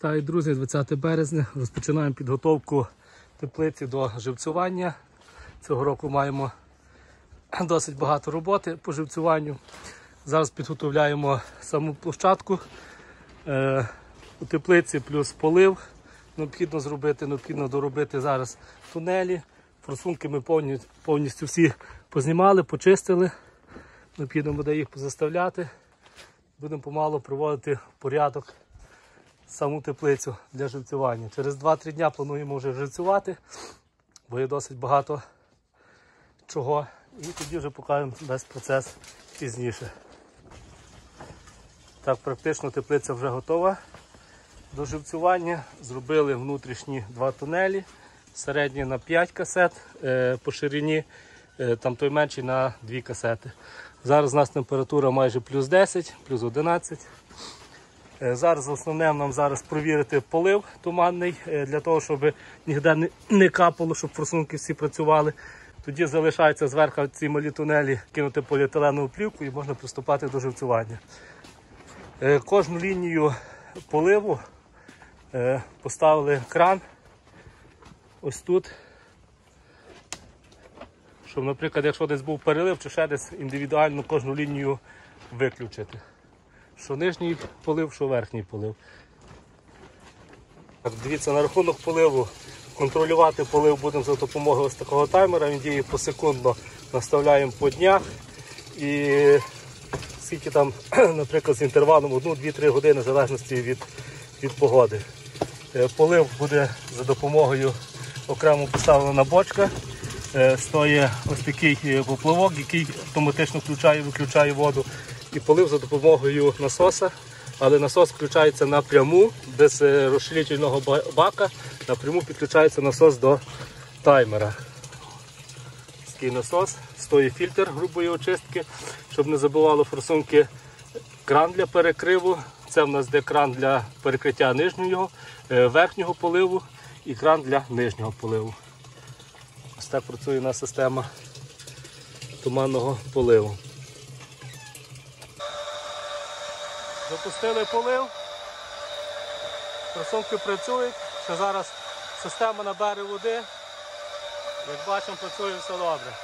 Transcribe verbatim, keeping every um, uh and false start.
Вітаю, друзі, двадцяте березня. Розпочинаємо підготовку теплиці до живцювання. Цього року маємо досить багато роботи по живцюванню. Зараз підготовляємо саму площадку. Е, у теплиці плюс полив. Необхідно зробити, необхідно доробити зараз тунелі. Форсунки ми повністю, повністю всі познімали, почистили. Необхідно буде їх позаставляти. Будемо помалу приводити в порядок саму теплицю для живцювання. Через два-три дня плануємо вже живцювати, бо є досить багато чого. І тоді вже покажемо весь процес пізніше. Так, практично теплиця вже готова до живцювання. Зробили внутрішні два тунелі. Середній на п'ять касет, по ширині там той менший на дві касети. Зараз у нас температура майже плюс десять, плюс одинадцять. Зараз основне нам зараз провірити полив туманний, для того, щоб ніде не капало, щоб форсунки всі працювали. Тоді залишається зверху ці малі тунелі кинути поліетиленову плівку і можна приступати до живцювання. Кожну лінію поливу поставили кран ось тут, щоб, наприклад, якщо десь був перелив, чи ще десь індивідуально кожну лінію виключити. Що нижній полив, що верхній полив. Так, дивіться, на рахунок поливу. Контролювати полив будемо за допомогою ось такого таймера. Він діє посекундно, наставляємо по днях. І скільки там, наприклад, з інтервалом одну-дві-три години, в залежності від, від погоди. Полив буде за допомогою окремо поставлена бочка. Стоїть ось такий попливок, який автоматично включає і виключає воду. І полив за допомогою насоса, але насос включається напряму, без розширительного бака, напряму підключається насос до таймера. Такий насос, стоїть фільтр грубої очистки, щоб не забивало форсунки, кран для перекриву. Це в нас де кран для перекриття нижнього, верхнього поливу і кран для нижнього поливу. Ось так працює у нас система туманного поливу. Запустили полив, форсунки працюють, ще зараз система набере води, як бачимо, працює все добре.